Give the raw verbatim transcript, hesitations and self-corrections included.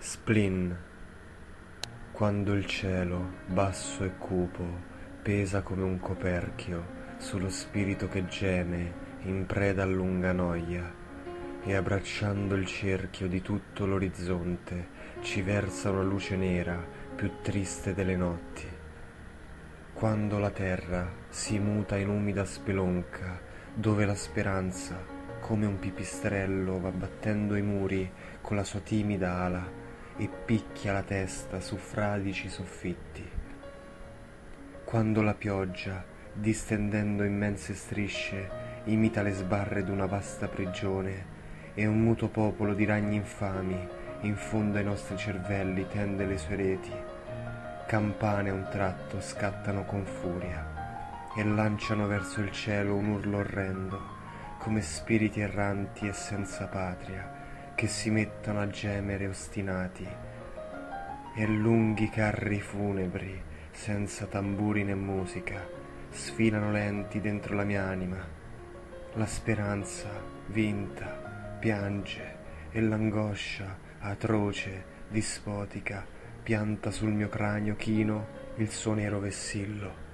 Splin. Quando il cielo, basso e cupo, pesa come un coperchio sullo spirito che geme in preda a lunga noia, e abbracciando il cerchio di tutto l'orizzonte ci versa una luce nera più triste delle notti. Quando la terra si muta in umida spelonca, dove la speranza, come un pipistrello, va battendo i muri con la sua timida ala e picchia la testa su fradici soffitti. Quando la pioggia, distendendo immense strisce, imita le sbarre d'una vasta prigione e un muto popolo di ragni infami in fondo ai nostri cervelli tende le sue reti, campane a un tratto scattano con furia e lanciano verso il cielo un urlo orrendo, come spiriti erranti e senza patria che si mettono a gemere ostinati, e lunghi carri funebri senza tamburi né musica sfilano lenti dentro la mia anima. La speranza vinta piange e l'angoscia atroce, dispotica, pianta sul mio cranio chino il suo nero vessillo.